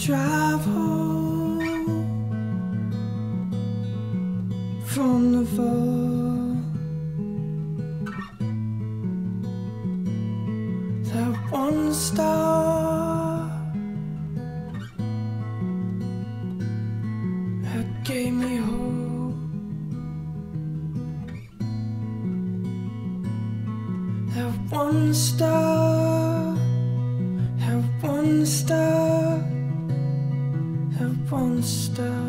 drive home from the vault, that one star that gave me hope, that one star, that one star, that one star.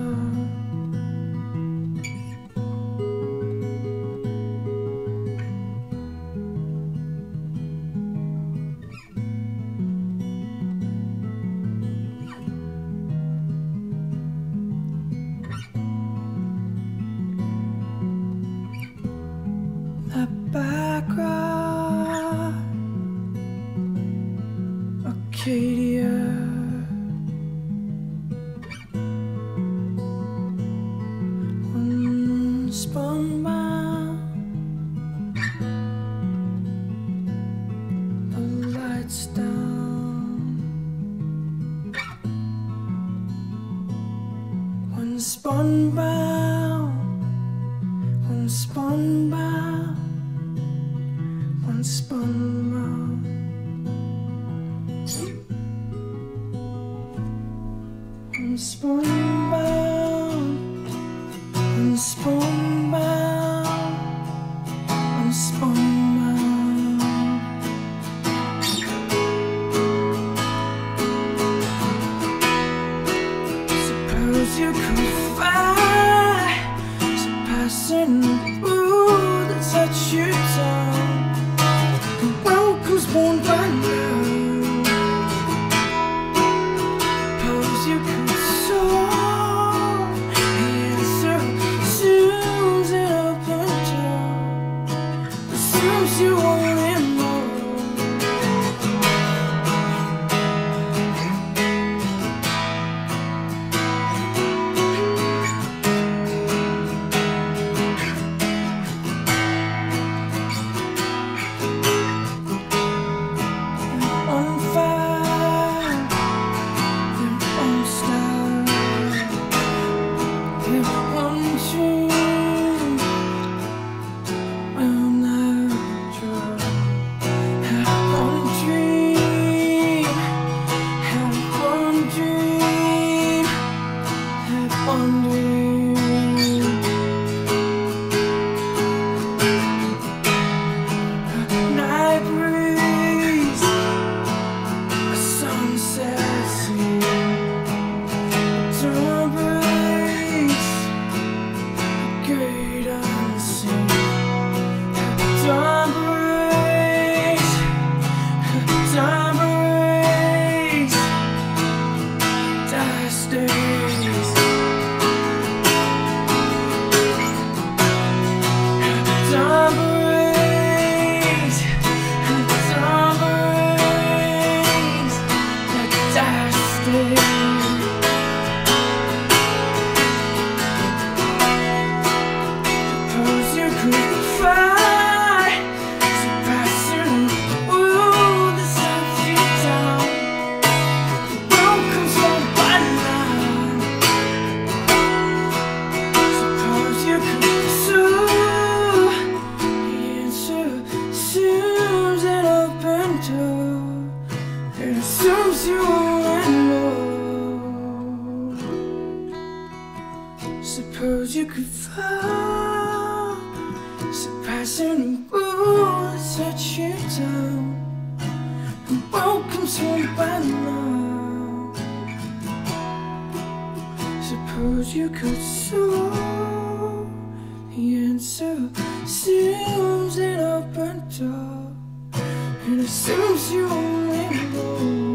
That background, Arcadia, one spun round, the lights down, one spun round, one spun round, one spun round. One spun round, one spun round, one spun round. Suppose you could fly, surpassing the moon that touch you down. The world comes born by now. Suppose you could soar, the answer assumes an open door, assumes you want it more. On fire, then one star, then one dream will not drop. Had one dream, had one dream, had one dream. Night breeze, a sunset scene, dawn breeze, a great unseen. Dawn breeze, dawn breeze, dice days. Dawn breeze, dawn breeze, dice days. Suppose you could fly, surpassing the world that sucks you down. The world comes on by now. Suppose you could soar, the answer assumes an open door, it assumes you want more. Suppose you could fly, surpassing the moon that set you down. The world comes home by now. Suppose you could soar, the answer assumes an open door, it assumes you only know.